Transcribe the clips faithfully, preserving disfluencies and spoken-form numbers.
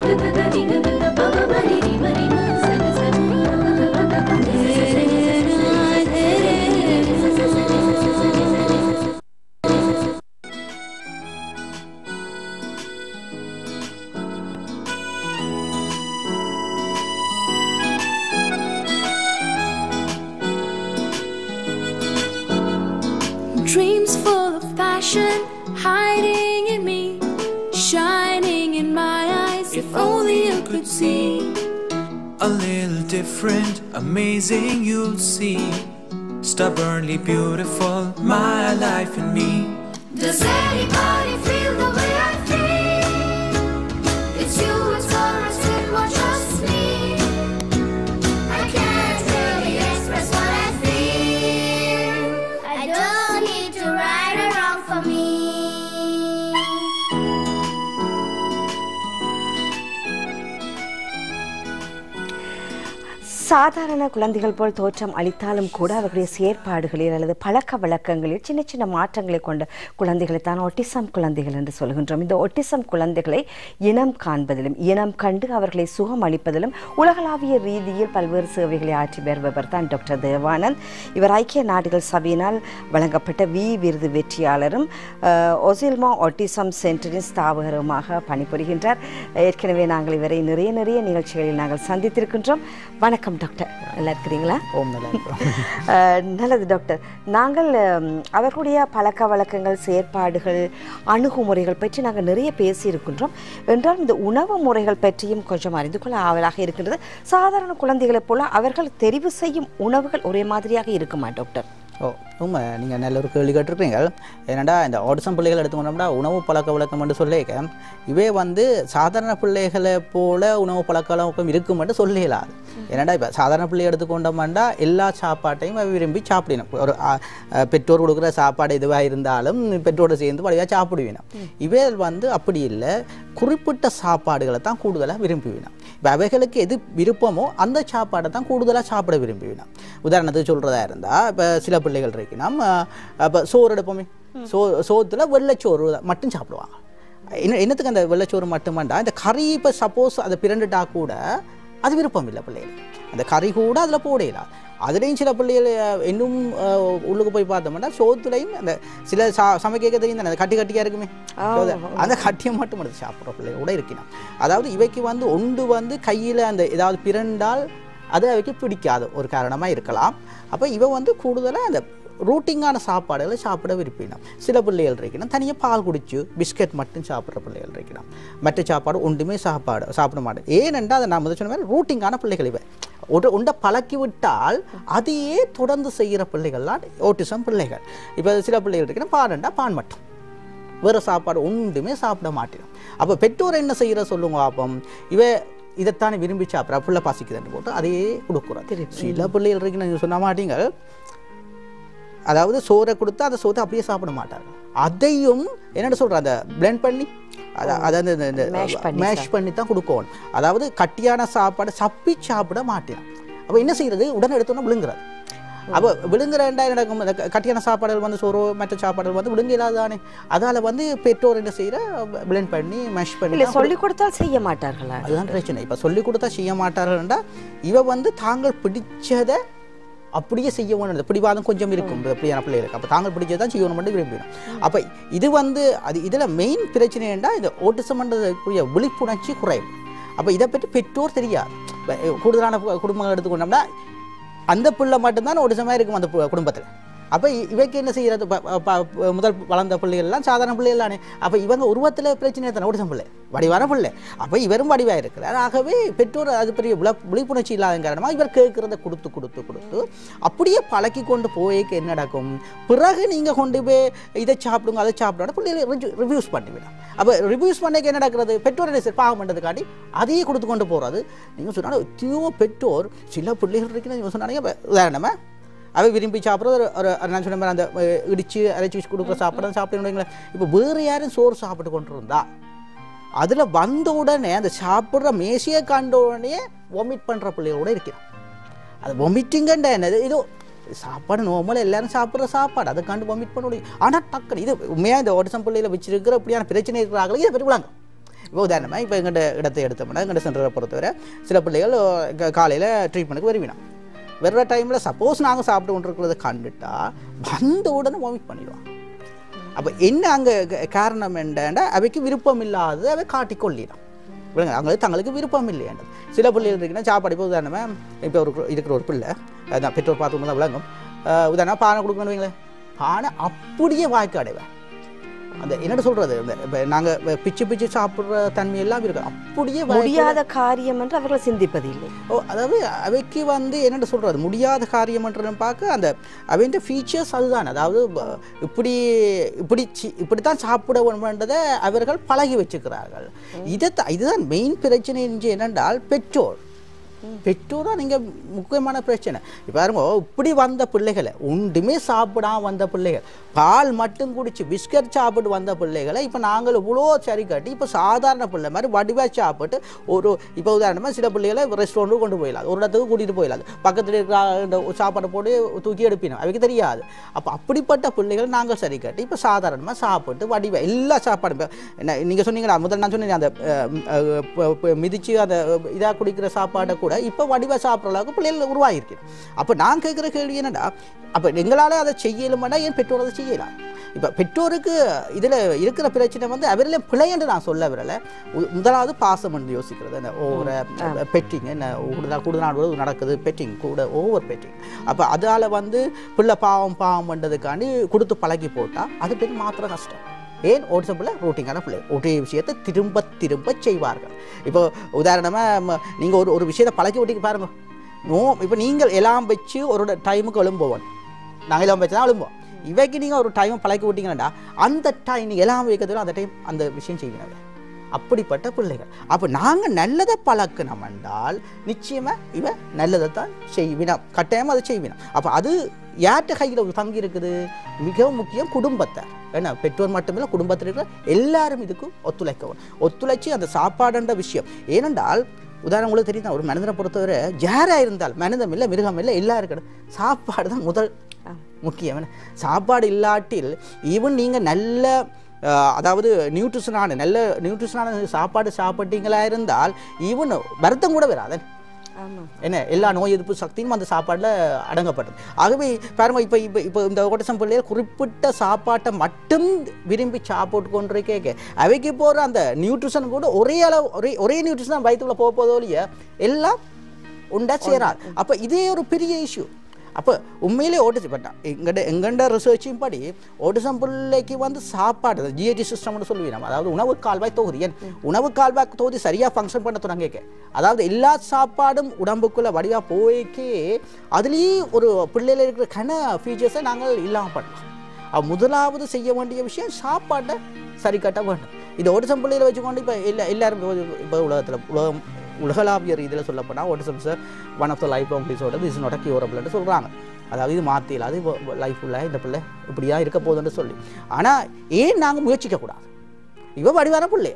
Dreams full of passion hiding in me, shining in my eyes. If only you could see. A little different, amazing you'll see. Stubbornly beautiful, my life and me. Does anybody feel the way I feel? It's you, it's all I still want, trust me. I can't really express what I feel. I don't need to right or wrong for me. சாதாரண குழந்தைகள் போல் தோற்றம் அளித்தாலும் கூட அவர்களுடைய செயற்பாடுகளில் அல்லது பழக்க வழக்கங்களில் சின்ன சின்ன மாற்றங்களை கொண்ட குழந்தைகளை தான் ஒட்டிசம் குழந்தைகள் என்று சொல்கின்றோம். இந்த ஒட்டிசம் குழந்தைகளை இனம் காண்பதிலும் இனம் கண்டு அவர்களை சுகம் அளிப்பதிலும் உலகளாவிய ரீதியில் பல்வேறு சேவைகளை ஆற்றி வருபவர் தான் டாக்டர் தேவானந்த். இவர் ஐக்கிய நாடுகள் சபையினால் வழங்கப்பட்ட வி விருது வெற்றியாளரும் ஒசில்மோ ஆட்டிசம் சென்டரின் ஸ்தாபகருமாக பணிபுரிகின்றார். ஏற்கனவே நாங்கள் இவரை நிறைய நிறைய நிகழ்ச்சிகளில் நாங்கள் சந்தித்திருக்கின்றோம். வணக்கம் டாக்டர், நல்லா இருக்கிறீங்களா? ஓம் நல்லா இருக்கிறோம். நல்லது டாக்டர். நாங்கள் அவர்களுடைய பழக்க வழக்கங்கள், செயற்பாடுகள், அணுகுமுறைகள் பற்றி நாங்கள் நிறைய பேசியிருக்கின்றோம். என்றால் இந்த உணவு முறைகள் பற்றியும் கொஞ்சம் அறிந்து கொள்ள ஆவலாக இருக்கின்றது. சாதாரண குழந்தைகளைப் போல அவர்கள் தெரிவு செய்யும் உணவுகள் ஒரே மாதிரியாக இருக்குமா டாக்டர்? ஓ உண்மை, நீங்கள் நல்ல ஒரு கேள்வி கேட்டிருக்கீங்க. ஏன்னாடா இந்த ஆட்டிசம் பிள்ளைகள் எடுத்துக்கொண்டோம்னா உணவு பழக்க வழக்கம் என்று சொல்லிக்க இவே வந்து சாதாரண பிள்ளைகளை போல உணவு பழக்க வழக்கம் இருக்குமென்று சொல்லலாது. ஏன்னாடா இப்போ சாதாரண பிள்ளை எடுத்துக்கொண்டோம்னா எல்லா சாப்பாட்டையும் விரும்பி சாப்பிடணும். ஒரு பெற்றோர் கொடுக்குற சாப்பாடு எதுவாக இருந்தாலும் பெற்றோடு சேர்ந்து வழியாக சாப்பிடுவினோம். இவே வந்து அப்படி இல்லை, குறிப்பிட்ட சாப்பாடுகளை தான் கூடுதலாக விரும்புவினோம். இப்போ அவைகளுக்கு எது விருப்பமோ அந்த சாப்பாடை தான் கூடுதலாக சாப்பிட விரும்புவினோம். உதாரணத்துக்கு சொல்கிறதா இருந்தால் இப்போ சில பிள்ளைகள் இருக்குன்னா இப்போ சோறு எடுப்போமே, சோ சோத்தில் வெள்ளைச்சோறு மட்டும் சாப்பிடுவாங்க. என்ன என்னத்துக்கு அந்த வெள்ளைச்சோறு மட்டுமாண்டா இந்த கறி இப்போ சப்போஸ் அதை பிறண்டுட்டா கூட அது விருப்பம் இல்லை பிள்ளைகள். அந்த கறி கூட அதில் போடலாம். அதுலேயும் சில பிள்ளைகள் இன்னும் உள்ளுக்கு போய் பார்த்தோம்னா சோத்துலையும் அந்த சில சா சமைக்க தெரியும் தானே, அந்த கட்டி கட்டியாக இருக்குமே, அந்த கட்டியை மட்டும் எடுத்து சாப்பிட்ற பிள்ளைகள் கூட இருக்கணும். அதாவது இவைக்கு வந்து ஒன்று வந்து கையில் அந்த ஏதாவது பிறண்டால் அது அவைக்கு பிடிக்காத ஒரு காரணமாக இருக்கலாம். அப்போ இவ வந்து கூடுதலாக அந்த ரூட்டிங்கான சாப்பாடுகளை சாப்பிட விரும்பினோம். சில பிள்ளைகள் இருக்கணும் தனியாக பால் குடிச்சு பிஸ்கட் மட்டும் சாப்பிட்ற பிள்ளைகள் இருக்கணும். மற்ற சாப்பாடு ஒன்றுமே சாப்பாடு சாப்பிட மாட்டேன். ஏனென்றால் அதை நான் முதல் சொன்ன மாதிரி ரூட்டிங்கான பிள்ளைகள் இவை ஒரு ஒன்றை பழக்கி விட்டால் அதையே தொடர்ந்து செய்கிற பிள்ளைகள்லாம் ஓட்டிசம் பிள்ளைகள். இப்போ சில பிள்ளைகள் இருக்கணும் பாடண்டா பான் மட்டும், வேறு சாப்பாடு ஒன்றுமே சாப்பிட மாட்டேன். அப்போ பெற்றோர் என்ன செய்கிற சொல்லுங்க. அப்போ இவ இதைத்தானே விரும்பி சாப்பிட்றா, பிள்ளை பாசிக்குதுன்னு போட்டு அதையே கொடுக்குறோம். சில பிள்ளைகள் இருக்கு நீங்கள் சொன்ன மாட்டீங்க, அதாவது சோறை கொடுத்தா அந்த சோத்தை அப்படியே சாப்பிட மாட்டாங்க. அதையும் என்னென்னு சொல்கிறேன், அந்த பிளெண்ட் பண்ணி அதை அதாவது இந்த மேஷ் பண்ணி தான் கொடுக்கணும். அதாவது கட்டியான சாப்பாடை சப்பி சாப்பிட மாட்டேன். அப்போ என்ன செய்கிறது, உடனே எடுத்தோன்னா விழுங்குறது. அப்போ விழுங்குறேன்டா நடக்கும். அந்த கட்டியான சாப்பாடுகள் வந்து சோறு மற்ற சாப்பாடுகள் வந்து விழுங்க இல்லாதானே. அதால் வந்து பெற்றோர் என்ன செய்கிற பிளெண்ட் பண்ணி மேஷ் பண்ணி சொல்லிக் கொடுத்தால் செய்ய மாட்டார்களா? அதுதான் பிரச்சனை. இப்போ சொல்லிக் கொடுத்தா செய்ய மாட்டார்கள்டா இவ வந்து தாங்கள் பிடிச்சதை அப்படியே செய்ய வேணும். பிடிவாதம் கொஞ்சம் இருக்கும் அப்படியான பிள்ளைகளுக்கு. அப்போ தாங்கள் பிடிச்சதான் செய்யணும் மட்டும் விரும்பினோம். அப்போ இது வந்து அது இதில் மெயின் பிரச்சனை என்றா இந்த ஓட்டிசம்ன்றதுக்குரிய விழிப்புணர்ச்சி குறையும். அப்போ இதை பற்றி பெற்றோர் தெரியாது. கூடுதலான குடும்பங்கள் எடுத்துக்கொண்டோம்னா அந்த பிள்ளை மட்டும்தான் ஓட்டிசமாக இருக்கும் அந்த குடும்பத்தில். அப்போ இவைக்கு என்ன செய்கிறது, முதல் வளர்ந்த பிள்ளைகள்லாம் சாதாரண பிள்ளைகளானே. அப்போ இவங்க உருவத்தில் பிரச்சனை தானே ஓட்டிசம் பிள்ளை, வடிவான பிள்ளை. அப்போ இவரும் வடிவாக இருக்கிறார். ஆகவே பெற்றோர் அது பெரிய விழ விழிப்புணர்ச்சி இல்லாத காரணமாக இவர் கேட்குறத கொடுத்து கொடுத்து கொடுத்து அப்படியே பழக்கி கொண்டு போய்க்கு என்ன நடக்கும், பிறகு நீங்கள் கொண்டு போய் இதை சாப்பிடுங்க அதை சாப்பிட பிள்ளைகளை ரிவ்யூஸ் பண்ணிவிடும். அப்போ ரிவ்யூஸ் பண்ணிக்க என்ன நடக்கிறது, பெற்றோர் என்ன சார் பாகம் பண்ணுறதுக்காண்டி அதையே கொடுத்து கொண்டு போகிறது. நீங்கள் சொன்னாலும் எத்தனையோ பெற்றோர் சில பிள்ளைகள் இருக்குன்னு நீங்கள் சொன்னாங்க. உதாரணமாக அவை விரும்பி சாப்பிட்றது ஒரு நான் சொன்ன மாதிரி அந்த இடித்து அரைச்சி கொடுக்குற சாப்பிட்றது சாப்பிடுங்களேன். இப்போ வேறு யாரும் சோறு சாப்பிட்டு கொண்டு இருந்தா அதில் வந்த உடனே அந்த சாப்பிட்ற மேசையை கண்ட உடனே வாமிட் பண்ணுற பிள்ளைகளோட இருக்கிறான். அது வாமிட்டிங்கன்ற என்னது, இதோ சாப்பாடு நார்மலாக எல்லாரும் சாப்பிட்ற சாப்பாடு அதை கண்டு வாமிட் பண்ண முடியும். ஆனால் டக்குனு இது உண்மையாக இந்த ஓட்டிசம் பிள்ளையில் வச்சிருக்கிற அப்படியான பிரச்சனை இருக்கிறாங்களே இதை பற்றி விளாங்க. இப்போ உதாரணமாக இப்போ எங்கள்கிட்ட இடத்தை எடுத்தோம்னா எங்கள்கிட்ட சென்டரை பொறுத்தவரை சில பிள்ளைகள் காலையில் ட்ரீட்மெண்ட்டுக்கு வருவினோம். வர்ற டைமில் சப்போஸ் நாங்கள் சாப்பிட்டு கொண்டு இருக்கிறத கண்டுட்டா வந்த உடனே வாமிட் பண்ணிடுவோம். அப்போ என்ன அங்கே காரணம் என்னண்டா அவைக்கு விருப்பம் இல்லாதது அவை காட்டிக்கொள்ளிடும். விடுங்க அவங்களுக்கு தங்களுக்கு விருப்பம் இல்லையாண்டது. சில பிள்ளைகள் இருக்குன்னா சாப்பாடு இப்போ உதாரணமாக இப்போ ஒரு இருக்கிற ஒரு பிள்ளை அதான் பெற்றோர் பார்த்து தான் விளங்கும். உதாரணமாக பானை கொடுக்கணும் வைங்களேன், பானை அப்படியே வாய்க்கு அடைவேன். அந்த என்னென்னு சொல்கிறது இப்போ நாங்கள் பிச்சு பிச்சு சாப்பிட்ற தன்மை எல்லாம் இருக்கு. அப்படியே முடியாத காரியம் என்று அவர்கள் சிந்திப்பதில்லை. ஓ அதாவது அவைக்கு வந்து என்னென்னு சொல்கிறது முடியாத காரியம்ன்றன்னு பார்க்க அந்த அவைன்ற ஃபீச்சர்ஸ் அதுதான். அதாவது இப்படி இப்படி இப்படி தான் சாப்பிட வேண்டும்ன்றதை அவர்கள் பழகி வச்சுக்கிறார்கள். இதை இதுதான் மெயின் பிரச்சனை என்னென்றால் பெற்றோர் பெற்றோர் தான் நீங்கள் முக்கியமான பிரச்சனை. இப்போ பாருங்க இப்படி வந்த பிள்ளைகளை ஒன்றுமே சாப்பிடாம வந்த பிள்ளைகள் பால் மட்டும் குடிச்சு பிஸ்கட் சாப்பிட்டு வந்த பிள்ளைகளை இப்போ நாங்கள் இவ்வளோ சரி கட்டி இப்போ சாதாரண பிள்ளை மாதிரி வடிவாக சாப்பிட்டு ஒரு இப்போ உதாரணமாக சில பிள்ளைகளை ரெஸ்டாரண்ட்டு கொண்டு போயிடலாம், ஒரு இடத்துக்கு கூட்டிகிட்டு போயிடலாது, பக்கத்தில் இருக்கிற சாப்பாடை போட்டு தூக்கி எடுப்பினோம், அவைக்கு தெரியாது. அப்போ அப்படிப்பட்ட பிள்ளைகள் நாங்கள் சரி கட்டி இப்போ சாதாரணமாக சாப்பிட்டு வடிவா எல்லா சாப்பாடும் என்ன நீங்கள் சொன்னீங்களா முதல் நான் சொன்னீங்க அந்த மிதிச்சு அந்த இதாக குடிக்கிற சாப்பாடை கூட இப்போ வடிவா சாப்பிட்ற அளவுக்கு பிள்ளைகள் உருவாகிருக்கு. அப்போ நான் கேட்குற கேள்வி என்னடா அப்போ எங்களால் அதை செய்யலுமாடா ஏன் பெற்றோர் அதை செய்யலாம்? இப்போ பெற்றோருக்கு இதில் இருக்கிற பிரச்சனை வந்து அவரில் பிழை என்று நான் சொல்ல வரலை. முதலாவது பாசம் என்று யோசிக்கிறது அந்த ஓவர பெட்டிங் என்ன கூடுதல் கூடுதல் நடக்குது பெட்டிங் கூட ஓவர் பெட்டிங். அப்போ அதால் வந்து பிள்ளை பாவம் பாவம் பண்ணுறதுக்காண்டி கொடுத்து பழகி போட்டால் அது பெரிய மாத்திர கஷ்டம். ஏன் ஆட்டிசம் பிள்ளை ரூட்டிங்கான பிள்ளை ஒரே விஷயத்தை திரும்ப திரும்ப செய்வார்கள். இப்போ உதாரணமாக நீங்கள் ஒரு ஒரு விஷயத்தை பழக்கி விட்டிங்க பாருங்க. நோ இப்போ நீங்கள் எல்லாம் வச்சு ஒரு டைமுக்கு எழும்போவோம், நாங்கள் எல்லாம் வச்சு தான் எழும்போம். இவைக்கு நீங்கள் ஒரு டைமை பழக்கி விட்டீங்கன்னா அந்த டைம் நீங்கள் எல்லாம் வைக்கிறதுல அந்த டைம் அந்த விஷயம் செய்யணும். அப்படிப்பட்ட பிள்ளைகள். அப்போ நாங்கள் நல்லதை பழக்கணும் என்றால் நிச்சயமாக இவ நல்லதை தான் செய்வினோம், கட்டாயமாக அதை செய்வினோம். அப்போ அது யார்கிட்ட கையில் தங்கி இருக்குது? மிகவும் முக்கியம் குடும்பத்தை. ஏன்னா பெற்றோர் மட்டுமில்லை குடும்பத்தில் இருக்கிற எல்லாரும் இதுக்கும் ஒத்துழைக்கவும் ஒத்துழைச்சி அந்த சாப்பாடுன்ற விஷயம். ஏனென்றால் உதாரணம் உங்களுக்கு தெரியும், ஒரு மனிதனை பொறுத்தவரை யாராக இருந்தால் மனிதம் இல்லை மிருகம் இல்லை எல்லாம் இருக்கணும், சாப்பாடு தான் முதல் முக்கியம். சாப்பாடு இல்லாட்டில் ஈவன் நீங்கள் நல்ல அதாவது நியூட்ரிஷனான நல்ல நியூட்ரிஷனான சாப்பாடு சாப்பிட்டீங்களா இருந்தால் ஈவன் வருத்தம் கூட வராது. என்ன எல்லா நோய் எதிர்ப்பு சக்தியும் அந்த சாப்பாட்டில் அடங்கப்பட்டது. ஆகவே பாருங்க இப்போ இப்போ இப்போ இந்த ஆட்டிசம் பிள்ளைகள் குறிப்பிட்ட சாப்பாட்டை மட்டும் விரும்பி சாப்பிட்டு கொண்டிருக்கே அவைக்கு போகிற அந்த நியூட்ரிஷன் கூட ஒரே அளவு ஒரே ஒரே நியூட்ரிஷன் தான் வயிற்றுக்குள்ள போக போதோ இல்லையா எல்லாம் உண்டா சேராது. அப்போ இதே ஒரு பெரிய இஷ்யூ. அப்போ உண்மையிலே ஓட்டிசம் பட்டா எங்கள்ட எங்கண்ட ரிசர்ச்சையும் படி ஓட்டிசம் பிள்ளைக்கு வந்து சாப்பாடு ஜிஐடி சிஸ்டம்னு சொல்லுவீங்க, அதாவது உணவு கால்வாய் தொகுதி. ஏன் உணவு கால்வாய் தொகுதி சரியாக ஃபங்க்ஷன் பண்ண தொடங்க, அதாவது எல்லா சாப்பாடும் உடம்புக்குள்ளே வடிவாக போய்க்கே அதுலேயும் ஒரு பிள்ளையில் இருக்கிற கன ஃபீச்சர்ஸை நாங்கள் இல்லாமல் பண்ணலாம். முதலாவது செய்ய வேண்டிய விஷயம் சாப்பாட்டை சரி கட்ட வேண்டும். இது ஓட்டிசம் பிள்ளையில் வச்சுக்கொண்டு இப்போ எல்லா எல்லாரும் இப்போ உலகத்தில் உலகம் உலகளாவிய ரீதியில் சொல்லப்போனால் autism sir one of the life long disorder, this is not a கியூரபிள்னு சொல்கிறாங்க. அதாவது இது மாற்றிடலாம், அது லைஃப் ஃபுல்லாக இந்த பிள்ளை இப்படியா இருக்க போகுதுன்னு சொல்லி. ஆனால் ஏன் நாங்கள் முயற்சிக்கக்கூடாது? இவ வடிவான பிள்ளை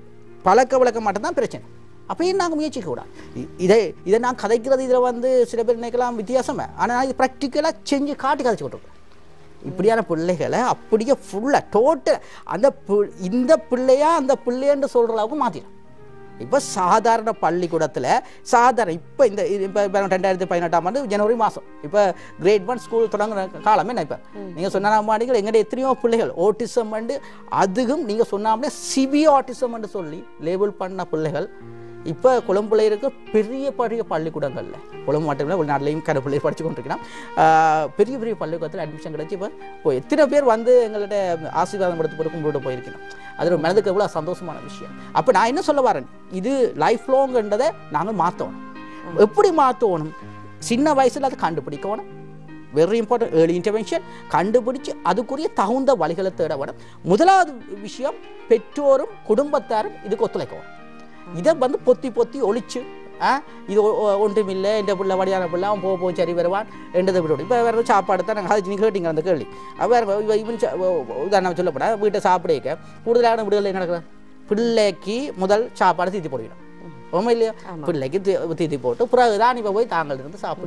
பழக்க வழக்க மட்டும்தான் பிரச்சனை. அப்போ ஏன் நாங்கள் முயற்சிக்கக்கூடாது? இதை இதை நான் கதைக்கிறது இதில் வந்து சில பேர் நினைக்கலாம் வித்தியாசமே, ஆனால் இது ப்ராக்டிக்கலாக செஞ்சு காட்டி கதைச்சி கொண்டிருக்கேன். இப்படியான பிள்ளைகளை அப்படியே ஃபுல்லாக டோட்டல் அந்த இந்த பிள்ளையா அந்த பிள்ளைன்னு சொல்கிற அளவுக்கு மாற்றிடும். இப்போ சாதாரண பள்ளிக்கூடத்தில் சாதாரண இப்போ இந்த இப்போ ரெண்டாயிரத்தி பதினெட்டாம் ஆண்டு ஜனவரி மாதம் இப்போ கிரேட் ஒன் ஸ்கூல் தொடங்குற காலமே நான் இப்போ நீங்கள் சொன்ன மாடிகள் எங்களுடைய எத்தனையோ பிள்ளைகள் ஓட்டிசம் வந்து அதுவும் நீங்கள் சொன்னாமலே சிவியர் ஆட்டிசம் என்று சொல்லி லேபிள் பண்ண பிள்ளைகள் இப்போ கொழும்புல இருக்க பெரிய பெரிய பள்ளிக்கூடங்களில் கொழும்பு மட்டும் இல்லை வெளிநாட்டிலையும் கரை பிள்ளைகள் படித்து கொண்டிருக்கிறோம். பெரிய பெரிய பள்ளிக்கூடத்தில் அட்மிஷன் கிடச்சி இப்போ இப்போ எத்தனை பேர் வந்து எங்கள்கிட்ட ஆசீர்வாதம் கொடுத்து போட்டு கும்பிட்டு போயிருக்கணும். அது ஒரு மனதுக்கு எவ்வளோ சந்தோஷமான விஷயம். அப்போ நான் என்ன சொல்ல வரேன், இது லைஃப் லாங்ன்றதை நாங்கள் மாற்றணும். எப்படி மாற்றணும்? சின்ன வயசில் அதை கண்டுபிடிக்கணும். வெரி இம்பார்ட்டன்ட் ஏர்லி இன்டர்வென்ஷன் கண்டுபிடிச்சு அதுக்குரிய தகுந்த வழிகளை தேட வேணும். முதலாவது விஷயம் பெற்றோரும் குடும்பத்தாரும் இதுக்கு ஒத்துழைக்கணும். இதை வந்து பொத்தி பொத்தி ஒழிச்சு இது ஒன்றும் இல்லை இந்த பிள்ளை வடியான பிள்ளை அவன் போக போக சரி வருவான் என்றதை விட இப்போ வேறு சாப்பாடு தான் நாங்கள் அது நீங்கள் கேட்டீங்க அந்த கேள்வி. வேறு இவன் உதாரணம் சொல்லப்படா வீட்டை சாப்பிட கூடுதலான விடுதலை நடக்கிற பிள்ளைக்கு முதல் சாப்பாடு தீத்தி போடுவிடும். உண்மை இல்லையா? பிள்ளைக்கு தீத்தி போட்டு பிறகுதான் இப்போ போய் தாங்கள் இருந்து சாப்பிடுவீங்க.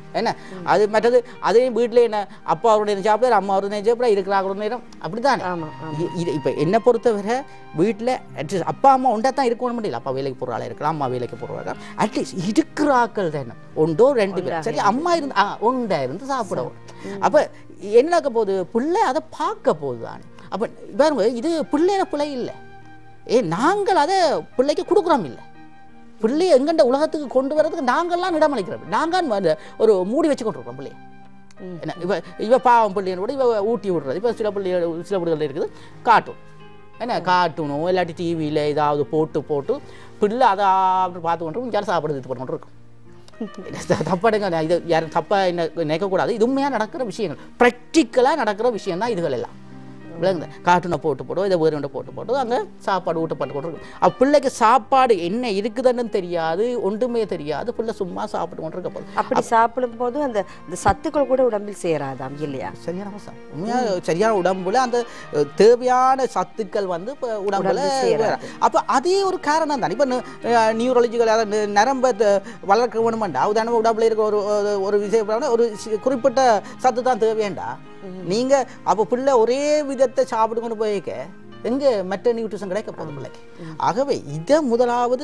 என்ன அது மற்றது அதையும் வீட்டில் என்ன அப்பா அவருடைய நேரம் சாப்பிடாரு அம்மா அவருடைய நேரம் சாப்பிடா இருக்கிறாங்க நேரம் அப்படித்தானே. இது இப்போ என்னை பொறுத்தவரை வீட்டில் அட்லீஸ்ட் அப்பா அம்மா ஒன்றா தான் இருக்கணும் முடியல. அப்பா வேலைக்கு போகிற ஆளாக இருக்கலாம், அம்மா வேலைக்கு போகிறவங்க அட்லீஸ்ட் இருக்கிற ஆக்கள் தானே ஒன்றோ ரெண்டு பேர் சரி அம்மா இருந்து ஆ ஒன்றா இருந்து சாப்பிடவும். அப்போ என்னக்க போகுது பிள்ளை அதை பார்க்க போகுது தானே. அப்போ பாருங்க இது பிள்ளையோட பிள்ளை இல்லை, ஏ நாங்கள் அதை பிள்ளைக்கு கொடுக்குறோம் இல்லை. பிள்ளையை எங்கண்ட உலகத்துக்கு கொண்டு வரதுக்கு நாங்கள்லாம் இடமளிக்கிறோம். நாங்கள் ஒரு மூடி வச்சு கொண்டு இருக்கோம் பிள்ளைய. என்ன இப்போ இவ பாவம் பிள்ளைன்னு கூட இவ ஊட்டி விடுறது. இப்போ சில பிள்ளை சில பிள்ளைகள் இருக்குது காட்டும் என்ன காட்டணும் இல்லாட்டி டிவியில் ஏதாவது போட்டு போட்டு பிள்ளை அதை அப்படி பார்த்து கொண்டு இங்கே சாப்பிடுறது இது பண்ணி இருக்கும். தப்பாடுங்க இது யாரும் தப்பாக என்ன நினைக்கக்கூடாது. இது உண்மையாக நடக்கிற விஷயங்கள், ப்ராக்டிக்கலாக நடக்கிற விஷயம் தான் இதுகள் எல்லாம். விளங்குது கார்ட்டூனை போட்டு போட்டோம் இதை வேறு போட்டு போட்டோம் அங்கே சாப்பாடு ஊட்டப்பட்டு கொண்டு இருக்கும். அப்போ பிள்ளைக்கு சாப்பாடு என்ன இருக்குதுன்னு தெரியாது, ஒன்றுமே தெரியாது, பிள்ளை சும்மா சாப்பிட்டு கொண்டு இருக்க போதும். அப்படி சாப்பிடும் போது அந்த சத்துக்கள் கூட உடம்பில் சேராதாம் இல்லையா? சரியான உண்மையாக சரியான உடம்புல அந்த தேவையான சத்துக்கள் வந்து இப்போ உடம்புல சேராது. அப்போ அதே ஒரு காரணம் தான். இப்போ நியூரலஜிக்கல் அதாவது நரம்பை வளர்க்க வேணுமாண்டா உதாரணமாக உடம்புல இருக்க ஒரு ஒரு விஷயம் ஒரு குறிப்பிட்ட சத்து தான் தேவையாண்டா. நீங்க அப்போ பிள்ளை ஒரே விதத்தை சாப்பிட்டு கொண்டு போயிருக்க எங்க மற்ற நியூட்ரிஷன் கிடைக்க போதும் பிள்ளைக்கு. ஆகவே இதை முதலாவது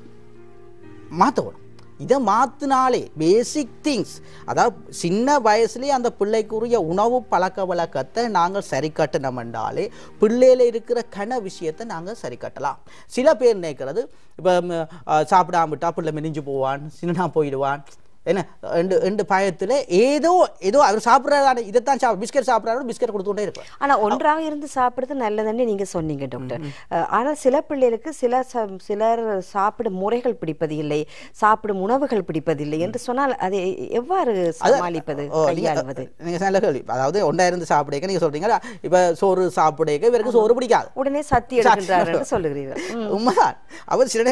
மாற்றணும். இதை மாற்றினாலே பேசிக் திங்ஸ் அதாவது சின்ன வயசுலேயே அந்த பிள்ளைக்குரிய உணவு பழக்க வழக்கத்தை நாங்கள் சரி கட்டினோம்னாலே பிள்ளையில இருக்கிற கன விஷயத்தை நாங்கள் சரி கட்டலாம். சில பேர் நினைக்கிறது இப்போ சாப்பிடாமட்டா பிள்ளை மெனிஞ்சு போவான், சின்ன போயிடுவான் என்ன ரெண்டு ரெண்டு பயத்தில் ஏதோ ஏதோ அவர் சாப்பிட்றாரு இதைத்தான் சாப்பிட பிஸ்கட் சாப்பிட்றாரு பிஸ்கட் கொடுத்துட்டே இருப்பார். ஆனால் ஒன்றாக இருந்து சாப்பிட்றது நல்லதுன்னு நீங்கள் சொன்னீங்க டாக்டர். ஆனால் சில பிள்ளைகளுக்கு சில சிலர் சாப்பிடும் முறைகள் பிடிப்பது இல்லை, சாப்பிடும் உணவுகள் பிடிப்பதில்லை என்று சொன்னால் அதை எவ்வாறு சமாளிப்பது கையாளுவது? நீங்கள் நல்ல கேள்வி. அதாவது ஒன்றா இருந்து சாப்பிடுங்க நீங்கள் சொல்றீங்க இப்போ சோறு சாப்பிடுங்க இவருக்கு சோறு பிடிக்காது உடனே சத்தி எடுக்கின்றார் சொல்லுகிறீர்கள். உண்மைதான். அவர் சில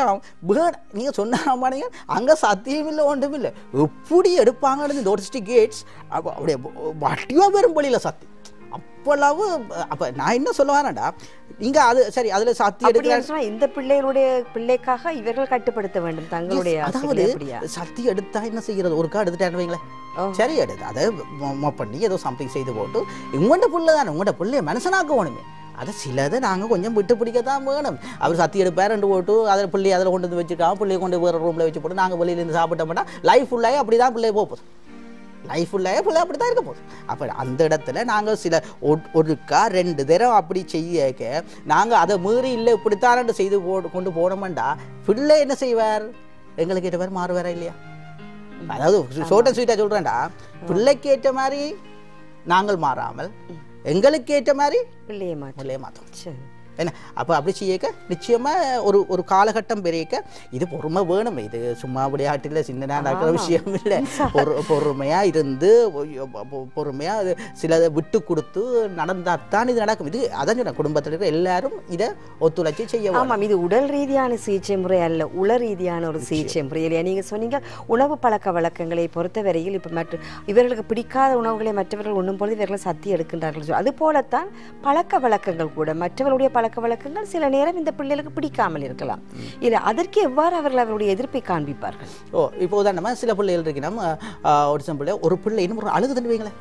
நீங்கள் சொன்னாங்க அங்கே சத்தியம் இல்லை ஒன்றும் இல்லை எப்படி எடுப்பாங்கன்னு இந்த ஆட்டிஸ்டிகேட்ஸ் அப்படியே வட்டியாக பெரும் வழியில் சத்தி அப்பளவு. அப்போ நான் என்ன சொல்லுவானடா நீங்க அது சரி அதில் சத்தி எடுக்க இந்த பிள்ளைகளுடைய பிள்ளைக்காக இவர்கள் கட்டுப்படுத்த வேண்டும் தங்களுடைய. அதாவது சத்தி எடுத்தா என்ன செய்யறது ஒரு கார்டு எடுத்துட்டான்னு வைங்களேன் சரி எடுத்து அதை பண்ணி ஏதோ சம்திங் செய்து போட்டு உங்கள்கிட்ட பிள்ளை தானே உங்கள்கிட்ட பிள்ளைய மனுஷனாக்க வேணுமே அதை சிலதை நாங்கள் கொஞ்சம் விட்டு பிடிக்கத்தான் வேணும். அவர் சத்தி எடுப்பார் ரெண்டு போட்டு அதில் பிள்ளை அதில் கொண்டு வந்து வச்சுருக்காங்க பிள்ளையை கொண்டு வேறு ரூமில் வச்சு போட்டு நாங்கள் வெளியிலேருந்து சாப்பிட்ட மாட்டோம். லைஃப் ஃபுல்லாக அப்படி தான் பிள்ளைய போகுது, லைஃப் ஃபுல்லாக பிள்ளை அப்படி தான் இருக்க போகுது. அப்போ அந்த இடத்துல நாங்கள் சில ஒருக்கா ரெண்டு தரம் அப்படி செய்ய நாங்கள் அதை மீறி இல்லை இப்படித்தான் செய்து போ கொண்டு போனோம்டா பிள்ளை என்ன செய்வார் எங்களுக்கு ஏற்ற மாதிரி மாறுவாரா இல்லையா? அதாவது ஷோர்ட் அண்ட் ஸ்வீட்டாக சொல்கிறேன்டா பிள்ளைக்கு ஏற்ற மாதிரி நாங்கள் மாறாமல் எங்களுக்கு ஏற்ற மாதிரி பிள்ளையை பிள்ளையை மாற்றோம் என்ன. அப்போ அப்படி செய்யக்க நிச்சயமாக ஒரு ஒரு காலகட்டம் பெரியக்க இது பொறுமை வேணும். இது சும்மா விளையாட்டில் சின்ன நடக்கிற விஷயம் இல்லை. பொறு பொறுமையாக இருந்து பொறுமையாக அது சிலதை விட்டு கொடுத்து நடந்தால் தான் இது நடக்கும். இது அதான் சொன்ன குடும்பத்தில் இருக்கிற எல்லாரும் இதை ஒத்துழைச்சி செய்ய. ஆமாம், இது உடல் ரீதியான சிகிச்சை முறை அல்ல, உள ரீதியான ஒரு சிகிச்சை முறை இல்லையா? நீங்கள் சொன்னீங்க உணவு பழக்க வழக்கங்களை பொறுத்தவரையில் இப்போ மற்ற இவர்களுக்கு பிடிக்காத உணவுகளை மற்றவர்கள் உண்ணும் பொழுது இவர்கள் சத்தி எடுக்கின்றார்கள். அது போலத்தான் பழக்க வழக்கங்கள் கூட மற்றவர்களுடைய பழக்க வழக்கங்கள் சில நேரம் இந்த பிள்ளைகளுக்கு பிடிக்காமல் இருக்கலாம். இல்லை அதற்கு எவ்வாறு அவர்கள் அவருடைய எதிர்ப்பை காண்பிப்பார்கள்? ஓ இப்போ உதாரணமாக சில பிள்ளைகள் இருக்கு நம்ம ஆட்டிசம் பிள்ளை ஒரு பிள்ளை இன்னும் ஒரு அழுகு தண்டுவீங்களே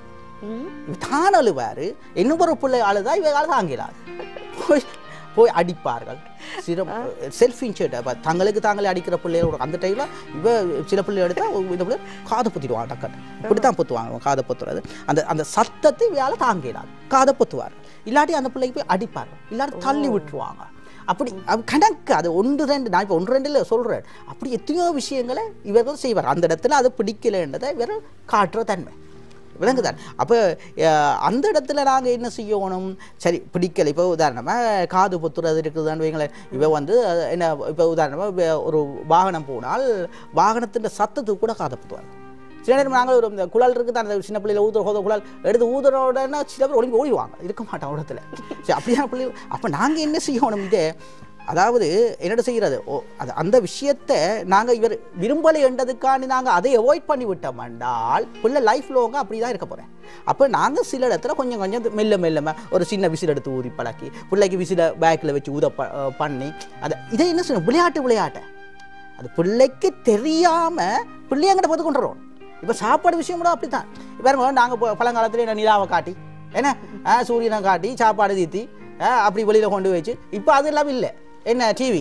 தான் அழுவாரு இன்னும் ஒரு பிள்ளை அழுதா இவ தாங்கிடாது போய் போய் அடிப்பார்கள். சில செல்ஃப் இன்ஷர்ட் தங்களுக்கு தாங்களே அடிக்கிற பிள்ளைகள் அந்த டைமில் இவ சில பிள்ளை எடுத்தா இந்த பிள்ளை காதை பொத்திடுவாங்க டக்குன்னு இப்படி தான் பொத்துவாங்க. காதை பொத்துறது அந்த அந்த சத்தத்தை வேலை தாங்கிடாது காதை பொத்துவார். இல்லாட்டி அந்த பிள்ளைக்கு போய் அடிப்பார்கள், இல்லாட்டி தள்ளி விட்டுருவாங்க. அப்படி கணக்கு அது ஒன்று ரெண்டு நான் இப்போ ஒன்று ரெண்டில் சொல்கிறேன். அப்படி எத்தனையோ விஷயங்களை இவர்கள் செய்வார். அந்த இடத்துல அது பிடிக்கலைன்றதை இவர்கள் காட்டுற தன்மை விளங்குதான். அப்போ அந்த இடத்துல நாங்கள் என்ன செய்யணும் சரி பிடிக்கலை. இப்போ உதாரணமாக காது பொத்துறது இருக்குதுன்னு வைங்களேன். இப்போ வந்து என்ன இப்போ உதாரணமாக ஒரு வாகனம் போனால் வாகனத்தின் சத்தத்துக்கு கூட காதை பொத்துவார். சில நேரம் நாங்கள் ஒரு இந்த குழல் இருக்குது அந்த சின்ன பிள்ளையில் ஊதுற ஹோத குழல் எடுத்து ஊதுறோடனா சில பேர் ஒழுங்கி ஓடிவாங்க இருக்க மாட்டோம் இடத்துல. சரி அப்படியான பிள்ளைகள் அப்போ நாங்கள் என்ன செய்யணும் இதே அதாவது என்னோட செய்கிறது ஓ அது அந்த விஷயத்தை நாங்கள் இவர் விரும்பலை என்றதுக்காண்டி நாங்கள் அதை அவாய்ட் பண்ணி விட்டோம் என்றால் பிள்ளை லைஃப் லாங்காக அப்படி தான் இருக்க போகிறேன். அப்போ நாங்கள் சில இடத்துல கொஞ்சம் கொஞ்சம் மெல்ல மெல்லமாக ஒரு சின்ன விசில் எடுத்து ஊதி பழக்கி பிள்ளைக்கு விசில பேக்கில் வச்சு ஊத ப பண்ணி அதை இதை என்ன செய்யணும் விளையாட்டு விளையாட்டை அது பிள்ளைக்கு தெரியாமல் பிள்ளையங்கிட்ட பார்த்து கொண்டுறோம். இப்போ சாப்பாடு விஷயம் கூட அப்படி தான். இப்போ நாங்கள் பழங்காலத்தில் என்ன நிலாவை காட்டி என்ன சூரியனை காட்டி சாப்பாடு தீத்தி அப்படி வெளியில் கொண்டு வச்சு இப்போ அது இல்லாமல் இல்லை. என்ன டிவி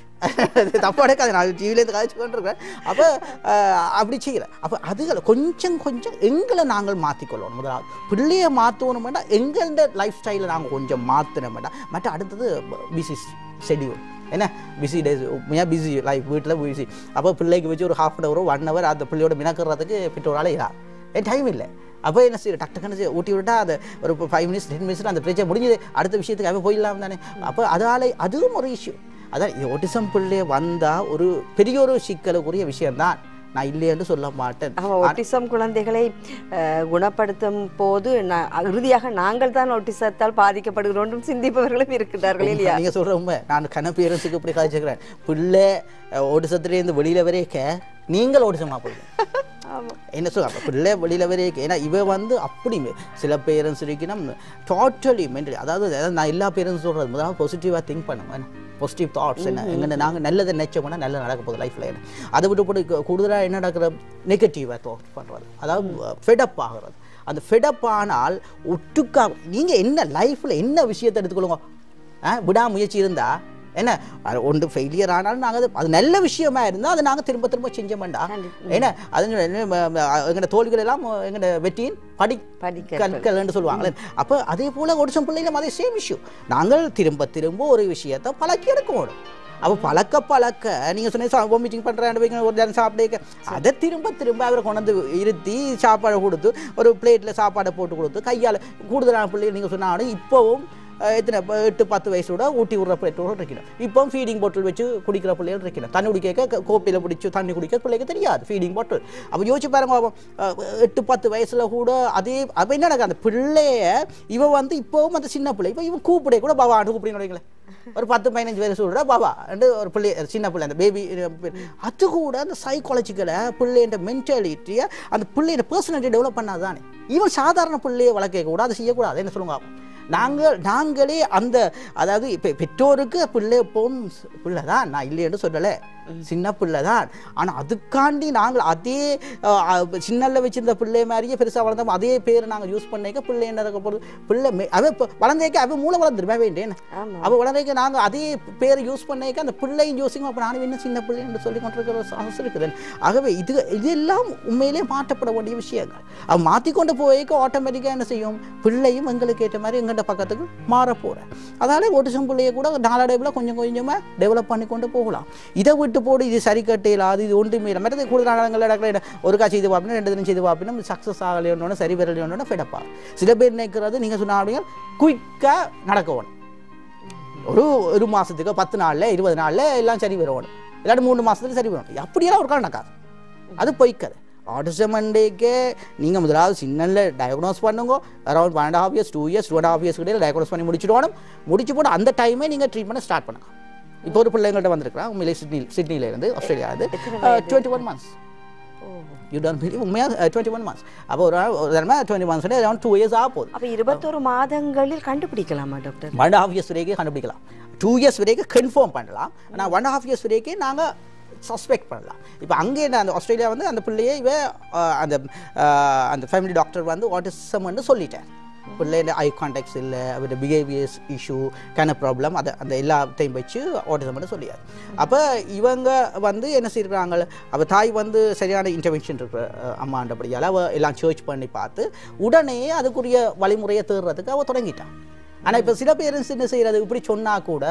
தப்பாக இருக்காது, நான் டிவிலேருந்து காய்ச்சி கொண்டிருக்கிறேன். அப்போ அப்படி செய்யலை. அப்போ அதுகளை கொஞ்சம் கொஞ்சம் எங்களை நாங்கள் மாற்றிக்கொள்ளணும். முதலாவது பிள்ளையை மாற்றணும் வேண்டாம், எங்களோட லைஃப் ஸ்டைலை நாங்கள் கொஞ்சம் மாற்றணும் வேண்டாம். மற்ற அடுத்தது பிஸி ஷெடியூல் என்ன பிஸி டேஸ் மிக பிஸி லைஃப் வீட்டில் பிஸி. அப்போ பிள்ளைக்கு வச்சு ஒரு ஹாஃப் அன் ஹவரோ ஒன் ஹவர் அந்த பிள்ளையோட மினக்கிறதுக்கு பெற்றோரால் இல்லை, என் டைம் இல்லை. அப்போ என்ன செய்ய டக்கு டக்குன்னு ஊட்டி விட்டா அது ஒரு ஃபைவ் மினிட்ஸ் டென் மினிட்ஸ் அந்த பிரச்சனை முடிஞ்சது, அடுத்த விஷயத்துக்கு அவன் போயிடலாம் தானே. அப்போ அதால் அதுவும் ஒரு இஷ்யூ. அதான் இது ஒட்டிசம் பிள்ளை வந்தால் ஒரு பெரிய ஒரு சிக்கலுக்குரிய விஷயம்தான், நான் இல்லையென்று சொல்ல மாட்டேன். ஒட்டிசம் குழந்தைகளை குணப்படுத்தும் போது இறுதியாக நாங்கள் தான் ஒட்டிசத்தால் பாதிக்கப்படுகிறோம் சிந்திப்பவர்களும் இருக்கிறார்கள் இல்லையா? நீங்கள் சொல்கிற உண்மை. நான் கன பேரண்ட்ஸுக்கு இப்படி காய்ச்சிக்கிறேன், பிள்ளை ஒட்டிசத்துலேருந்து வெளியில் வரைக்க நீங்கள் ஒட்டிசமாக போயிடும் என்ன சொல்ல பிள்ளை வெளியில் வரைக்க. ஏன்னா இவ வந்து அப்படி சில பேரண்ட்ஸ் இருக்கணும் டோட்டலி மென்டலி, அதாவது நான் எல்லா பேரண்ட்ஸ் சொல்கிறது முதல்ல பாசிட்டிவாக திங்க் பண்ணுவேன். பாசிட்டிவ் தாட்ஸ் என்ன எங்கே நாங்கள் நல்லதை நினைச்சோம்னா நல்லது நடக்க போகுது லைஃப்பில். என்ன அதை விட்டு போட்டு கூடுதலாக என்ன நடக்கிற நெகட்டிவாக தாட் பண்ணுறது, அதாவது ஃபெடப் ஆகிறது. அந்த ஃபெடப் ஆனால் ஒட்டுக்கா நீங்கள் என்ன லைஃப்பில் என்ன விஷயத்தை எடுத்துக்கொள்ளுங்க, விடாமுயற்சி இருந்தால் என்ன ஒன்று ஃபெயிலியர் ஆனாலும் நாங்கள் அது நல்ல விஷயமா இருந்தால் அதை நாங்கள் திரும்ப திரும்ப செஞ்ச மாட்டோம். ஏன்னா அது எங்களோட தோல்விகள் எல்லாம் எங்களோட வெற்றியின் படி கற்கள்னு சொல்லுவாங்களே. அப்போ அதே போல் ஒரு சில பிள்ளைகளும் அதே சேம் இஷ்யூ. நாங்கள் திரும்ப திரும்ப ஒரு விஷயத்தை பழக்கி எடுக்கணும். அப்போ பழக்க பழக்க நீங்கள் சொன்ன வாமிட்டிங் பண்ணுறேன் ஒரு நேரம் சாப்பிட அதை திரும்ப திரும்ப அவரை கொண்டு இருத்தி சாப்பாடை கொடுத்து ஒரு பிளேட்டில் சாப்பாடை போட்டு கொடுத்து கையால் கூடுதலான பிள்ளைகள் நீங்கள் சொன்னாலும் இப்போவும் எத்தனை எட்டு பத்து வயசோட ஊட்டி விடுற பிள்ளைகளோடு இருக்கணும். இப்போ ஃபீடிங் பாட்டில் வச்சு குடிக்கிற பிள்ளைகள் இருக்கணும். தண்ணி குடிக்க கோப்பையில் பிடிச்சி தண்ணி குடிக்க பிள்ளைக்கு தெரியாது ஃபீடிங் பாட்டில். அப்போ யோசிச்சு பாருங்க, எட்டு பத்து வயசில் கூட அதே அப்போ என்ன நடக்குது, அந்த பிள்ளைய இவன் வந்து இப்போவும் அந்த சின்ன பிள்ளை இப்போ இவன் கூப்பிடே கூட பாபா ஆண்டு கூப்பிடுங்க ஒரு பத்து பதினஞ்சு வயசு சொல்கிற பாபா அண்டு ஒரு பிள்ளை சின்ன பிள்ளை அந்த பேபி அது கூட அந்த சைக்காலஜிக்கலை பிள்ளைன்ற மென்டாலிட்டியை அந்த பிள்ளையோட பர்சனாலிட்டி டெவலப் பண்ணாதானே. இவன் சாதாரண பிள்ளையை வளர்க்க கூட அதை செய்யக்கூடாது. என்ன சொல்லுங்க, நாங்கள் நாங்களே அந்த அதாவது இப்போ பெற்றோருக்கு பிள்ளை எப்பவும் பிள்ளை தான், நான் இல்லைன்னு சொல்லலை, சின்ன பிள்ளை தான். ஆனால் அதுக்காண்டி நாங்கள் அதே சின்னல்ல வச்சிருந்த பிள்ளை மாதிரியே பெருசாக வளர்ந்தோம் அதே பேரை நாங்கள் யூஸ் பண்ணிக்க பிள்ளை என்ன போது பிள்ளை அவன் இப்போ வளர்ந்தேக்க அவன் மூளை வளர்ந்துருமே வேண்டேன்னு அவள் வளர்ந்தேக்க நாங்கள் அதே பேரை யூஸ் பண்ணிக்க அந்த பிள்ளையும் யோசிக்கும். அப்போ நானும் என்ன சின்ன பிள்ளை என்று சொல்லி கொண்டிருக்கிற அவசரம் இருக்கிறேன். ஆகவே இது இதெல்லாம் உண்மையிலே மாற்றப்பட வேண்டிய விஷயங்கள். அவன் மாற்றிக்கொண்டு போய்க்க ஆட்டோமேட்டிக்காக என்ன செய்யும், பிள்ளையும் எங்களுக்கு ஏற்ற மாதிரி எங்கள்கிட்ட பக்கத்துக்கு மாற போகிறேன். அதனால ஒட்டிசம் பிள்ளையை கூட நாளடைவில் கொஞ்சம் கொஞ்சமாக டெவலப் பண்ணி கொண்டு போகலாம். இதை விட்டு போடு இது சரி கட்டையிலாது இது ஒன்றுமே இல்லை மற்றது கூடுதல் நாளங்கள் நடக்கிற ஒரு காட்சி இது பார்ப்பினா ரெண்டு தினம் செய்து பார்ப்பினும் சக்ஸஸ் ஆகலையோன்னு சரி வரலையோன்னு ஃபெடப்பா. சில பேர் நினைக்கிறது நீங்கள் சொன்ன அப்படிங்க குயிக்காக நடக்கணும், ஒரு ஒரு மாதத்துக்கு பத்து நாளில் இருபது நாளில் எல்லாம் சரி வரணும், இல்லாட்டி மூணு மாதத்துக்கு சரி வரணும். அப்படியெல்லாம் ஒரு காலம் நடக்காது, அது பொய்க்காது. ஆட்டிசம் அண்டேக்கு நீங்கள் முதலாவது சின்னல்ல டயக்னோஸ் பண்ணுங்க. Around one and half years two years two and half years கிட்டே டயக்னோஸ் பண்ணி முடிச்சுடணும். முடிச்சு போட்டு அந்த டைமே நீங்கள் ட்ரீட்மெண்ட் ஸ்டார்ட் பண்ணுங்க. இப்போ ஒரு பிள்ளைங்கள்ட்ட வந்திருக்கிறேன் உண்மையிலே சிட்னி சிட்னிலேருந்து ஆஸ்திரேலியாவது twenty one months you don't believe உண்மையாக டுவெண்ட்டி ஒன் மந்த்ஸ். அப்போ ஒரு twenty months around two years ஆக போகுது. அப்போ இருபத்தொரு மாதங்களில் கண்டுபிடிக்கலாமா doctor? One and half years வரைக்கும் கண்டுபிடிக்கலாம், டூ இயர்ஸ் வரைக்கும் கன்ஃபார்ம் பண்ணலாம். ஆனால் ஒன் அண்ட் ஹாஃப் இயர்ஸ் வரைக்கும் நாங்கள் சஸ்பெக்ட் பண்ணலாம். இப்போ அங்கே அந்த ஆஸ்திரேலியா வந்து அந்த பிள்ளையை இவ அந்த அந்த ஃபேமிலி டாக்டர் வந்து ஆட்டிசம்னு சொல்லிட்டேன். பிள்ளைங்க ஐ கான்டாக்ட்ஸ் இல்லை, அவருடைய பிஹேவியர்ஸ் இஷ்யூ கேன ப்ராப்ளம் அதை அந்த எல்லாத்தையும் வச்சு ஆட்டிசம்னு சொல்லியாரு. அப்போ இவங்க வந்து என்ன செய்கிறாங்க, அவள் தாய் வந்து சரியான இன்டர்வென்ஷன் இருக்கிற அம்மாண்டபடியால் அவள் எல்லாம் சர்ச் பண்ணி பார்த்து உடனே அதுக்குரிய வழிமுறையை தேடுறதுக்கு அவள் தொடங்கிட்டான். ஆனால் இப்போ சில பேரண்ட்ஸ் என்ன செய்கிறது, இப்படி சொன்னால் கூட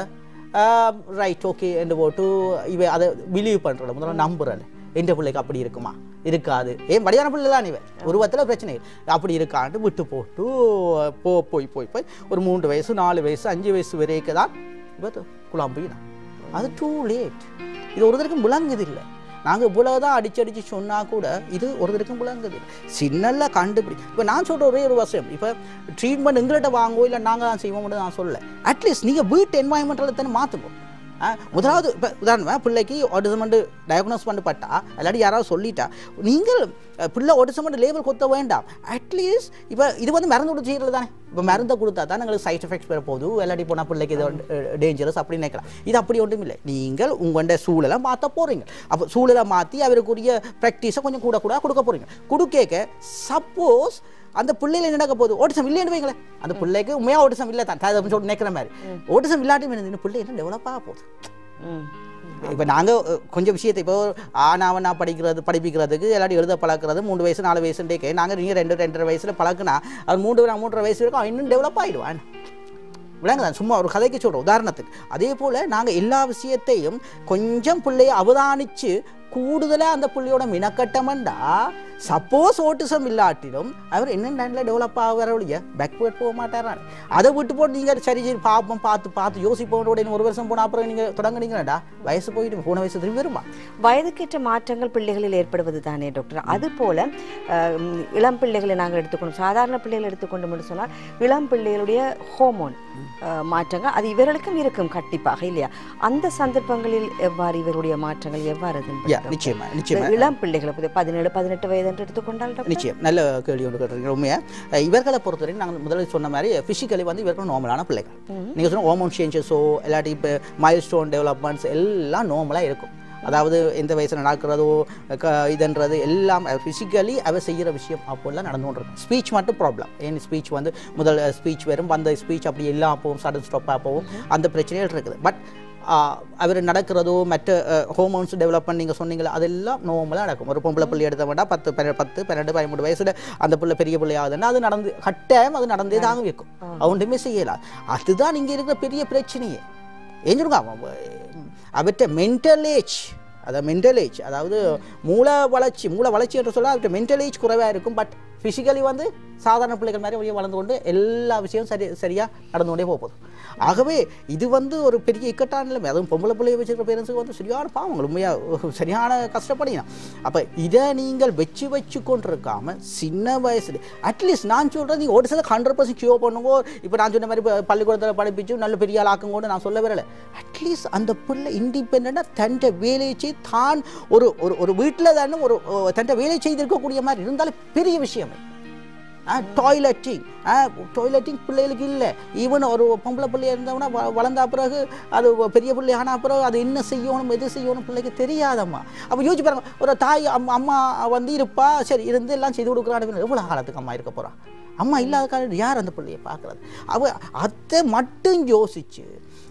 ரைட் ஓகே என்று போட்டு இவ அதை பிலீவ் பண்ணுறோம், முதல்ல நம்புறேன் எந்த பிள்ளைக்கு அப்படி இருக்குமா இருக்காது, ஏன் வடியான பிள்ளை தான் இவன் உருவத்தில் பிரச்சனை அப்படி இருக்கான்ட்டு விட்டு போட்டு போ போய் போய் போய் ஒரு மூன்று வயசு நாலு வயசு அஞ்சு வயசு வரைக்கும் தான் இப்போ குழம்பினா. அது டூ லேட். இது ஒருத்தருக்கும் விளங்குது இல்லை. நாங்கள் இவ்வளோதான் அடிச்சு அடித்து சொன்னால் கூட இது ஒருத்தருக்கும் விளங்குது. சின்னல்ல கண்டுபிடி. இப்போ நான் சொல்கிற ஒரே ஒரு விஷயம், இப்போ ட்ரீட்மெண்ட் எங்கள்கிட்ட வாங்குவோம் இல்லை நாங்கள் தான் செய்வோம்னு நான் சொல்லலை. அட்லீஸ்ட் நீங்கள் வீட்டு என்வாயன்மெண்ட்டில் தானே மாற்றுவோம். முதலாவது இப்போ உதாரணமாக பிள்ளைக்கு ஆட்டிசம் டயக்னோஸ் பண்ணப்பட்டா இல்லாட்டி யாராவது சொல்லிட்டா நீங்கள் பிள்ளை ஆட்டிசம் லேபிள் கொத்த வேண்டாம். அட்லீஸ்ட் இப்போ இது வந்து மருந்து கொடுத்து செய்கிறது தானே. இப்போ மருந்தை கொடுத்தா தான் எங்களுக்கு சைட் எஃபெக்ட்ஸ் பெற போகுது, இல்லாட்டி போனால் பிள்ளைக்கு இது டேஞ்சரஸ் அப்படின்னு நினைக்கலாம். இது அப்படி ஒன்றும் இல்லை. நீங்கள் உங்களோட சூழலை மாற்ற போகிறீங்க. அப்போ சூழலை மாற்றி அவருக்குரிய ப்ராக்டிஸை கொஞ்சம் கூட கூட கொடுக்க போகிறீங்க. கொடுக்க சப்போஸ் அந்த பிள்ளைல என்ன நடக்க போகுது, ஆட்டிசம் இல்லைன்னு வைங்களேன், அந்த பிள்ளைக்கு உண்மையாக ஆட்டிசம் இல்லை தான் அப்படின்னு சொல்லிட்டு நினைக்கிற மாதிரி ஆட்டிசம் இல்லாட்டி இந்த பிள்ளை என்ன டெவலப் ஆக போகுது. இப்போ நாங்கள் கொஞ்சம் விஷயத்தை இப்போ ஆனாவன் நான் படிக்கிறது படிப்பிக்கிறதுக்கு எல்லாரும் எழுத பழக்கிறது மூணு வயசு நாலு வயசுன்றே நாங்கள் நீங்கள் ரெண்டு ரெண்டரை வயசில் பழக்குனா அது மூன்று மூன்றரை வயசு வரைக்கும் இன்னும் டெவலப் ஆகிடுவான். விளங்க தான் சும்மா ஒரு கதைக்கு சொல்கிறோம் உதாரணத்துக்கு. அதே போல் நாங்கள் எல்லா விஷயத்தையும் கொஞ்சம் பிள்ளையை அவதானித்து கூடுதலாக அந்த பிள்ளையோட மினக்கட்டமண்டா சப்போஸ் ஆட்டிசம் இல்லாட்டிலும் அவர் என்னென்ன டெவலப் ஆகிறவழிய பேக்வேர்ட் போக மாட்டாரான். அதை விட்டு போட்டு நீங்கள் சரி சரி பார்ப்போம் பார்த்து பார்த்து யோசிப்போட ஒரு வருஷம் போன அப்புறம் நீங்கள் தொடங்குனீங்கடா வயசு போயிட்டு போன வயசு திரும்பி வருமா. வயதுக்கேற்ற மாற்றங்கள் பிள்ளைகளில் ஏற்படுவது தானே டாக்டர். அது போல இளம் பிள்ளைகளை நாங்கள் எடுத்துக்கணும், சாதாரண பிள்ளைகளை எடுத்துக்கொண்டு சொன்னால் இளம் பிள்ளைகளுடைய ஹோமோன் மாற்றங்கள் அது இவர்களுக்கும் இருக்கும் கண்டிப்பாக இல்லையா. அந்த சந்தர்ப்பங்களில் எவ்வாறு இவருடைய மாற்றங்கள் எவ்வாறு நிச்சயமா நிச்சயமா இளம் பிள்ளைகளை பதினேழு பதினெட்டு வயது என்று எடுத்துக்கொண்டால் நிச்சயம் நல்ல கேள்வி ஒன்று கேட்டுருக்கீங்க. உண்மையாக இவர்களை பொறுத்தவரை நாங்கள் முதலில் சொன்ன மாதிரி ஃபிசிக்கலி வந்து இவர்கள் நார்மலான பிள்ளைகள். நீங்கள் சொன்ன ஹார்மோன் சேஞ்சஸோ இல்லாட்டி இப்போ மைல் ஸ்டோன் டெவலப்மெண்ட்ஸ் எல்லாம் நார்மலாக இருக்கும். அதாவது எந்த வயசில் நடக்கிறதோ இதுன்றது எல்லாம் ஃபிசிக்கலி அவர் செய்கிற விஷயம் அப்போல்லாம் நடந்து கொண்டிருக்கும். ஸ்பீச் மட்டும் ப்ராப்ளம். ஏன் ஸ்பீச் வந்து முதல் ஸ்பீச் வரும், அந்த ஸ்பீச் அப்படி எல்லாம் போகும், சடன் ஸ்டாப்பாக போகும், அந்த பிரச்சனைகள் இருக்குது. பட் அவர் நடக்கிறதோ மற்ற ஹோமோன்ஸ் டெவலப்மெண்ட் நீங்கள் சொன்னீங்களா அதெல்லாம் நார்மலாக நடக்கும். ஒரு பொம்பளை பிள்ளை எடுத்த வேண்டாம் பத்து பத்து பன்னெண்டு பதிமூணு வயசில் அந்த பிள்ளை பெரிய பிள்ளை ஆகுதுன்னா அது நடந்து கட்டாயம் அது நடந்தே தாங்க வைக்கும். அவன்ட்டுமே செய்யலாம். அதுதான் இங்கே இருக்கிற பெரிய பிரச்சனையே. ஏன் சொல்லுங்க அவற்றை மென்டல் ஏஜ் அதாவது மென்டல் ஏஜ் அதாவது மூளை வளர்ச்சி மூளை வளர்ச்சி என்று சொல்ல அவற்றை மென்டல் ஏஜ் குறைவாக இருக்கும். பட் ஃபிசிக்கலி வந்து சாதாரண பிள்ளைகள் மாதிரி வழியாக வளர்ந்து கொண்டு எல்லா விஷயமும் சரி சரியாக நடந்து கொண்டே போகுது. ஆகவே இது வந்து ஒரு பெரிய இக்கட்டான நிலைமை. அதுவும் பொம்பளை பிள்ளையை வச்சுருக்க பேரண்ட்ஸுக்கு வந்து சரியான பாவங்கள் உண்மையாக சரியான கஷ்டப்படினா. அப்போ இதை நீங்கள் வச்சு வச்சு கொண்டிருக்காமல் சின்ன வயசுல அட்லீஸ்ட் நான் சொல்கிறேன் நீங்கள் ஒரு சில ஹண்ட்ரட் பர்சன்ட் க்யூ பண்ணுங்கோ. இப்போ நான் சொன்ன மாதிரி பள்ளிக்கூடத்தில் படிப்பிச்சு நல்ல பெரிய ஆள் ஆக்குங்கோன்னு நான் சொல்ல வரலை. அட்லீஸ்ட் அந்த பிள்ளை இண்டிபெண்டாக தன்னை வேலையை செய்து தான் ஒரு ஒரு வீட்டில் தானே ஒரு தன்னை வேலை செய்திருக்கக்கூடிய மாதிரி இருந்தாலும் பெரிய விஷயம். டாய்லெட்டிங் டாய்லெட்டிங் பிள்ளைகளுக்கு இல்லை. ஈவன் ஒரு பொம்பளை பிள்ளையாக இருந்தவனா வளர்ந்த பிறகு அது பெரிய பிள்ளை ஆன பிறகு அது என்ன செய்யணும் எது செய்யணும் பிள்ளைக்கு தெரியாதம்மா. அப்போ யோசிச்சு பாருங்க, ஒரு தாய் அம்மா வந்து இருப்பா சரி இருந்து எல்லாம் செய்து கொடுக்குறான்னு எவ்வளோ காலத்துக்கு அம்மா இருக்க போகிறா. அம்மா இல்லாத காலம் யார் அந்த பிள்ளையை பார்க்குறது. அவ அதை மட்டும் யோசிச்சு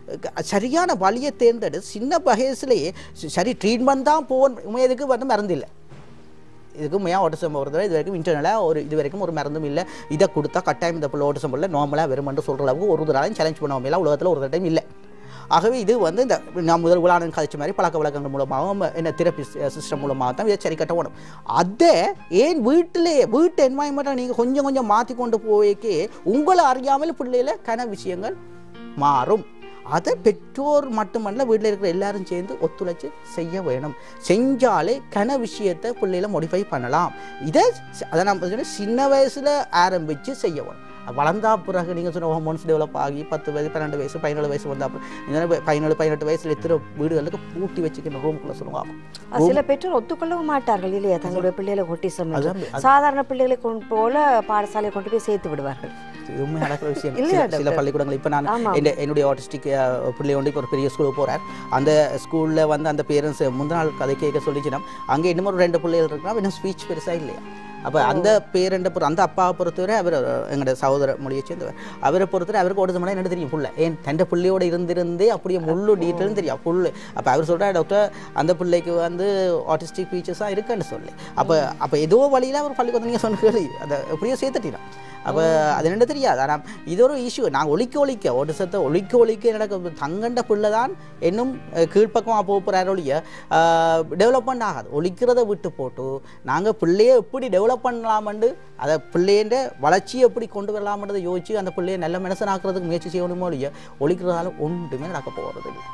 சரியான வழியை தேர்ந்தெடுத்து சின்ன வயசுலேயே சரி ட்ரீட்மெண்ட் தான் போகணும். இதுக்கு வந்து மருந்து இல்லை. இதுக்கு உண்மையாக ஆட்டிசம் பொறுத்தவரை இது வரைக்கும் இன்டர்னலாக ஒரு இது வரைக்கும் ஒரு மருந்தும் இல்லை. இதை கொடுத்தா கட்டாயம் இந்த பிள்ளை ஆட்டிசம் பிள்ளை நார்மலாக வெறுமென்று சொல்கிற அளவுக்கு ஒரு தடவை சேலஞ்ச் பண்ண உலகத்தில் ஒரு டைம் இல்லை. ஆகவே இது வந்து இந்த நான் முதல் உலானன் கழிச்ச மாதிரி பழக்க வழக்கங்கள் மூலமாகவும் என்ன தெரப்பி சிஸ்டம் மூலமாக தான் இதை சரி கட்ட வேணும். அதை ஏன் வீட்டிலே வீட்டு என்வாயன்மெண்ட்டை நீங்கள் கொஞ்சம் கொஞ்சம் மாற்றி கொண்டு போய்க்கே உங்களை அறியாமல் பிள்ளையில் கன விஷயங்கள் மாறும். அதை பெற்றோர் மட்டுமல்ல வீட்டில் இருக்கிற எல்லாரும் சேர்ந்து ஒத்துழைச்சி செய்ய வேணும். செஞ்சாலே கன விஷயத்தை பிள்ளைகளை மாடிஃபை பண்ணலாம். இதை அதை நம்ம சின்ன வயசில் ஆரம்பித்து செய்ய வேணும். வளர்ந்தா பிறகு நீங்கள் சொன்ன ஹார்மோன்ஸ் டெவலப் ஆகி பத்து வயசு பன்னெண்டு வயசு பதினேழு வயசு வந்தா அப்புறம் பதினேழு பதினெட்டு வயசுல எத்தனை வீடுகளுக்கு பூட்டி வச்சுக்கணும் ரூம்குள்ளே சொல்லுவாங்க. சில பெற்றோர் ஒத்துக்கொள்ளவும் மாட்டார்கள் இல்லையா தங்களுடைய பிள்ளைகளை ஆட்டிசம். சாதாரண பிள்ளைகளை கொண்டு போல பாடசாலையை கொண்டு போய் சேர்த்து விடுவார்கள். இதுவுமே நடக்கிற விஷயம். சில பள்ளிக்கூடங்கள் இப்போ நான் என்னுடைய ஆட்டிஸ்டிக் பிள்ளை வந்து இப்போ ஒரு பெரிய ஸ்கூலுக்கு போகிறேன். அந்த ஸ்கூலில் வந்து அந்த பேரண்ட்ஸ் முந்தின நாள் கதை கேட்க சொல்லிச்சுன்னா அங்கே இன்னும் ஒரு ரெண்டு பிள்ளைகள் இருக்குன்னா இன்னும் ஸ்பீச் பெருசாக இல்லையா. அப்போ அந்த பேரண்டை பொறு அந்த அப்பாவை பொறுத்தவரை அவர் எங்களோட சகோதர மொழியை சேர்ந்தவர். அவரை பொறுத்தவரை அவருக்கு ஆட்டிசம்னா என்ன தெரியும் புள்ள ஏன் தண்டை பிள்ளையோடு இருந்திருந்தே அப்படியே முள்ளு டீட்டெயிலும் தெரியும் புல். அப்போ அவர் சொல்கிறார் டாக்டர் அந்த பிள்ளைக்கு வந்து ஆட்டிஸ்டிக் ஃபீச்சர்ஸாக இருக்குன்னு சொல்லி. அப்போ அப்போ ஏதோ வழியில் அவர் பள்ளிக்கூடம் நீங்கள் சொன்ன கேள்வி அதை எப்படியோ சேர்த்துட்டினா. அப்போ அது என்ன தெரியாது. ஆனால் இது ஒரு இஷ்யூ. நாங்கள் ஒழிக்க ஒழிக்க ஆட்டிசத்தை ஒழிக்க ஒழிக்க நடக்க தங்கண்ட பிள்ளை தான் இன்னும் கீழ்ப்பக்கமாக போகிறார் ஒழிய டெவலப்மெண்ட் ஆகாது. ஒழிக்கிறத விட்டு போட்டு நாங்கள் பிள்ளையை எப்படி டெவலப் பண்ணலாமண்டு அதை பிள்ளைன்ற வளர்ச்சியை எப்படி கொண்டு வரலாமன்றதை யோசிச்சு அந்த பிள்ளையை நல்ல மனசனாக்குறதுக்கு முயற்சி செய்யணுமோ இல்லையா ஒழிக்கிறதால ஒன்றுமே நடக்க போகிறது இல்லை.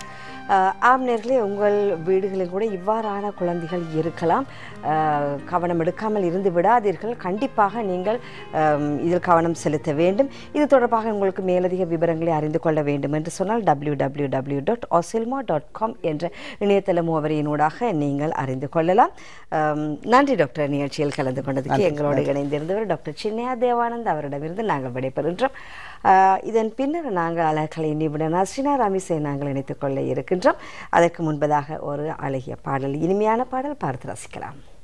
ஆம் நேர்களே, உங்கள் வீடுகளில் கூட இவ்வாறான குழந்தைகள் இருக்கலாம். கவனம் எடுக்காமல் இருந்து விடாதீர்கள். கண்டிப்பாக நீங்கள் இதில் கவனம் செலுத்த வேண்டும். இது தொடர்பாக உங்களுக்கு மேலதிக விவரங்களை அறிந்து கொள்ள வேண்டும் என்று சொன்னால் டபிள்யூ டபிள்யூ டபிள்யூ டாட் ஒசில்மோ டாட் காம் என்ற இணையதள முகவரியினூடாக நீங்கள் அறிந்து கொள்ளலாம். நன்றி டாக்டர், நிகழ்ச்சியில் கலந்து கொண்டதுக்கு. எங்களோடு இணைந்திருந்தவர் டாக்டர் சின்னையா தேவானந்த். அவரிடமிருந்து நாங்கள் விடைபெறுகின்றோம். இதன் பின்னர் நாங்கள் அழகலை நிபுணர் நஸ்ரினா ரமீஸை நாங்கள் இணைத்துக் கொள்ள இருக்கின்றோம். அதற்கு முன்பதாக ஒரு அழகிய பாடல், இனிமையான பாடல் பார்த்து ரசிக்கலாம்.